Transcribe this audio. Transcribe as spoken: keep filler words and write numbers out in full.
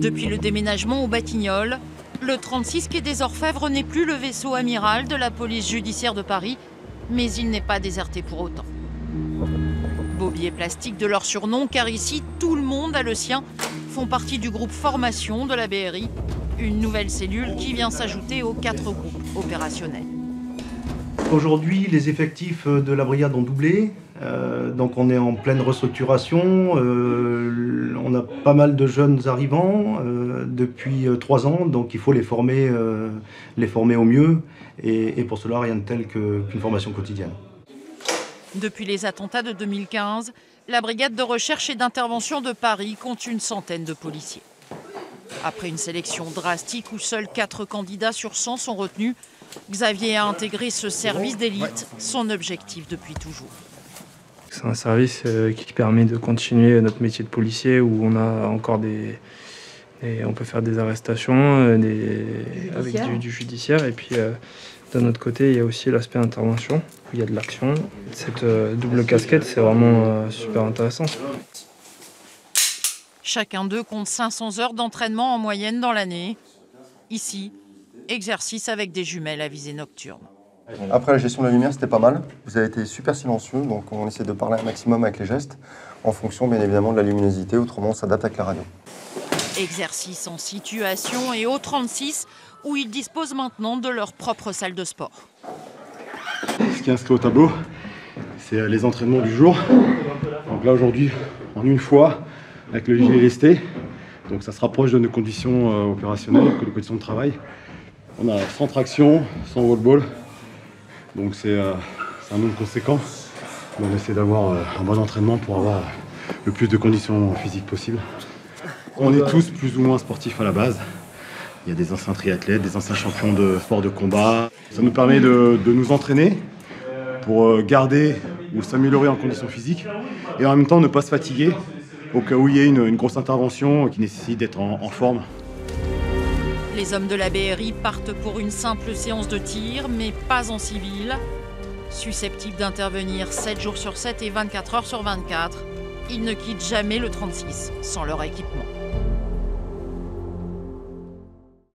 Depuis le déménagement au Batignolles, le trente-six quai des Orfèvres n'est plus le vaisseau amiral de la police judiciaire de Paris, mais il n'est pas déserté pour autant. Bobier plastique de leur surnom, car ici, tout le monde a le sien, font partie du groupe formation de la B R I, une nouvelle cellule qui vient s'ajouter aux quatre groupes opérationnels. Aujourd'hui, les effectifs de la brigade ont doublé, euh, donc on est en pleine restructuration. Euh, on a pas mal de jeunes arrivants euh, depuis euh, trois ans, donc il faut les former, euh, les former au mieux, et, et pour cela, rien de tel que, qu'une formation quotidienne. Depuis les attentats de deux mille quinze, la brigade de recherche et d'intervention de Paris compte une centaine de policiers. Après une sélection drastique où seuls quatre candidats sur cent sont retenus, Xavier a intégré ce service d'élite, son objectif depuis toujours. C'est un service qui permet de continuer notre métier de policier où on a encore des, des on peut faire des arrestations des, avec du, du judiciaire, et puis euh, d'un autre côté il y a aussi l'aspect intervention où il y a de l'action. Cette euh, double casquette, c'est vraiment euh, super intéressant. Chacun d'eux compte cinq cents heures d'entraînement en moyenne dans l'année. Ici, exercice avec des jumelles à visée nocturne. Après, la gestion de la lumière, c'était pas mal. Vous avez été super silencieux, donc on essaie de parler un maximum avec les gestes, en fonction bien évidemment de la luminosité, autrement on s'adapte avec la radio. Exercice en situation et au trente-six, où ils disposent maintenant de leur propre salle de sport. Ce qui est inscrit au tableau, c'est les entraînements du jour. Donc là aujourd'hui, en une fois, avec le gilet lesté, donc ça se rapproche de nos conditions euh, opérationnelles, que nos conditions de travail. On a cent tractions, cent wall ball, donc c'est euh, un nombre conséquent. On essaie d'avoir euh, un bon entraînement pour avoir le plus de conditions physiques possibles. On est tous plus ou moins sportifs à la base. Il y a des anciens triathlètes, des anciens champions de sport de combat. Ça nous permet de, de nous entraîner pour garder ou s'améliorer en conditions physiques et en même temps ne pas se fatiguer au cas où il y ait une, une grosse intervention qui nécessite d'être en, en forme. Les hommes de la B R I partent pour une simple séance de tir, mais pas en civil. Susceptibles d'intervenir sept jours sur sept et vingt-quatre heures sur vingt-quatre, ils ne quittent jamais le trente-six sans leur équipement.